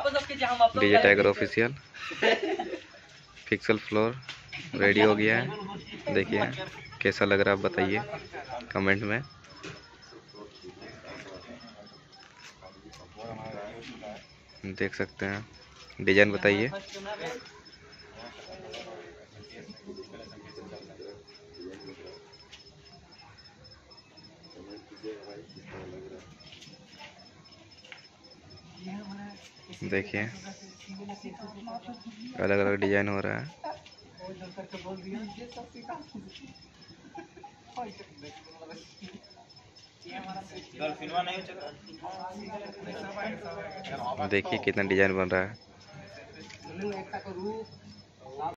DJ tiger official pixel floor ready हो गया है। देखिए कैसा लग रहा है, आप बताइए कमेंट में। देख सकते हैं, डिजाइन बताइए। देखिए अलग अलग डिजाइन हो रहा है। देखिए कितना डिजाइन बन रहा है।